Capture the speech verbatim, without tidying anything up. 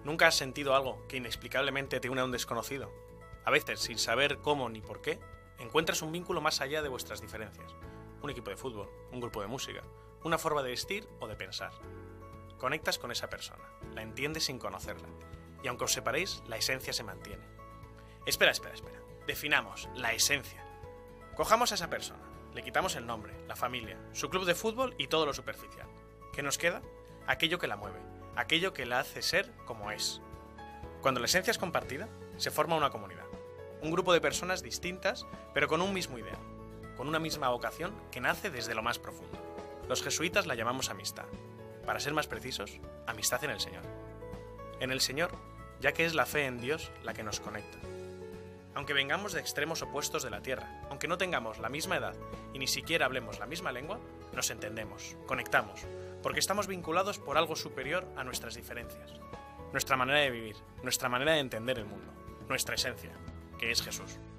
¿Nunca has sentido algo que inexplicablemente te une a un desconocido? A veces, sin saber cómo ni por qué, encuentras un vínculo más allá de vuestras diferencias. Un equipo de fútbol, un grupo de música, una forma de vestir o de pensar. Conectas con esa persona, la entiendes sin conocerla, y aunque os separéis, la esencia se mantiene. Espera, espera, espera. Definamos la esencia. Cojamos a esa persona, le quitamos el nombre, la familia, su club de fútbol y todo lo superficial. ¿Qué nos queda? Aquello que la mueve, aquello que la hace ser como es. Cuando la esencia es compartida, se forma una comunidad. Un grupo de personas distintas, pero con un mismo ideal, con una misma vocación que nace desde lo más profundo. Los jesuitas la llamamos amistad. Para ser más precisos, amistad en el Señor. En el Señor, ya que es la fe en Dios la que nos conecta. Aunque vengamos de extremos opuestos de la tierra, aunque no tengamos la misma edad y ni siquiera hablemos la misma lengua, nos entendemos, conectamos, porque estamos vinculados por algo superior a nuestras diferencias. Nuestra manera de vivir, nuestra manera de entender el mundo, nuestra esencia, que es Jesús.